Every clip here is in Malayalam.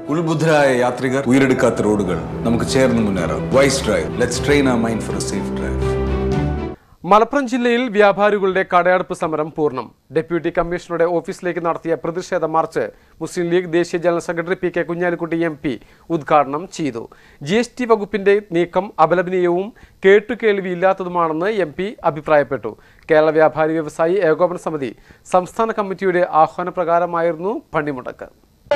ഉത്ബുദ്ധരായ യാത്രികർ, ഉയരെടുക്കാത്ത റോഡുകൾ, നമുക്ക് ചേർന്ന് മുന്നേറാം. Wise drive. Let's train our mind for a safe drive. Malappuram ജില്ലയിൽ വ്യാപാരികളുടെ കടയടപ്പ് സമരം പൂർണ്ണം. ഡെപ്യൂട്ടി കമ്മീഷണറുടെ ഓഫീസിലേക്ക് നടത്തിയ പ്രതിഷേധ മാർച്ച് മുസ്ലിം ലീഗ് ദേശീയ general secretary P K Kunhalikutty MP ഉദ്ഘാടനം ചെയ്തു. GST വകുപ്പിന്റെ നീക്കം അപലപനീയവും കേട്ടുകേൾവിയില്ലാത്തതുമാണെന്ന് MP അഭിപ്രായപ്പെട്ടു. കേരള വ്യാപാരി വ്യവസായി ഏകോപന സമിതി സംസ്ഥാന കമ്മിറ്റിയുടെ ആഹ്വാനപ്രകാരമായിരുന്നു പണിമുടക്ക്.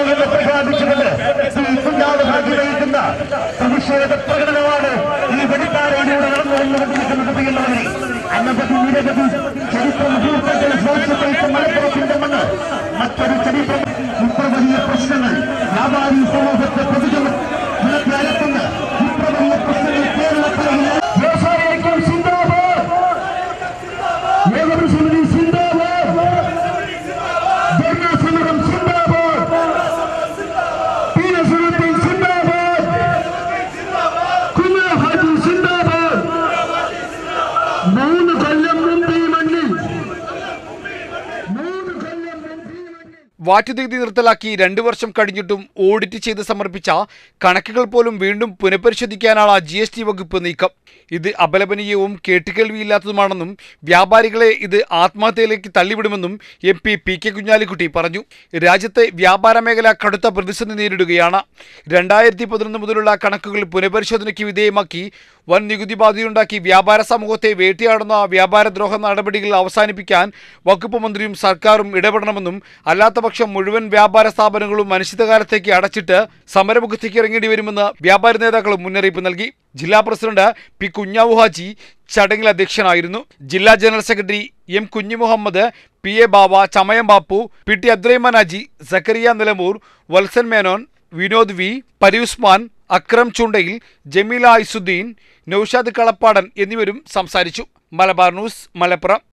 വാറ്റ് നികുതി നിർത്തലാക്കി 2 വർഷം കഴിഞ്ഞിട്ടും ഓഡിറ്റ് ചെയ്ത് സമർപ്പിച്ച കണക്കുകൾ പോലും വീണ്ടും പുനഃപരിശോധിക്കാനാണ് GST വകുപ്പ് നീക്കം. ഇത് അപലപനീയവും കേട്ടുകേൾവിയില്ലാത്തതുമാണെന്നും വ്യാപാരികളെ ഇത് ആത്മഹത്യയിലേക്ക് തള്ളിവിടുമെന്നും MP പി കെ കുഞ്ഞാലിക്കുട്ടി പറഞ്ഞു. രാജ്യത്തെ വ്യാപാര മേഖല കടുത്ത പ്രതിസന്ധി നേരിടുകയാണ്. 2011 മുതലുള്ള കണക്കുകൾ പുനഃപരിശോധനയ്ക്ക് വിധേയമാക്കി വൻ നികുതി ബാധ്യതയുണ്ടാക്കി വ്യാപാര സമൂഹത്തെ വേട്ടയാടുന്ന വ്യാപാരദ്രോഹ നടപടികൾ അവസാനിപ്പിക്കാൻ വകുപ്പ് മന്ത്രിയും സർക്കാരും ഇടപെടണമെന്നും അല്ലാത്തപക്ഷം മുഴുവൻ വ്യാപാര സ്ഥാപനങ്ങളും അനിശ്ചിതകാലത്തേക്ക് അടച്ചിട്ട് സമരമുഖത്തേക്ക് ഇറങ്ങേണ്ടി വരുമെന്ന് വ്യാപാരി നേതാക്കളും മുന്നറിയിപ്പ് നൽകി. ജില്ലാ പ്രസിഡന്റ് പി കുഞ്ഞാവു ഹാജി ചടങ്ങിൽ അധ്യക്ഷനായിരുന്നു. ജില്ലാ general secretary M Kunhimuhammad, PA Bava, Chamayam Bapu, PT Abdurahman Haji, Zakariya Nilambur, Valsan Menon, Vinod V, Pariyusman, Akram Chundayil, Jameela Aisuddin, Noushad Kalappadan എന്നിവരും സംസാരിച്ചു. മലബാർ ന്യൂസ്, മലപ്പുറം.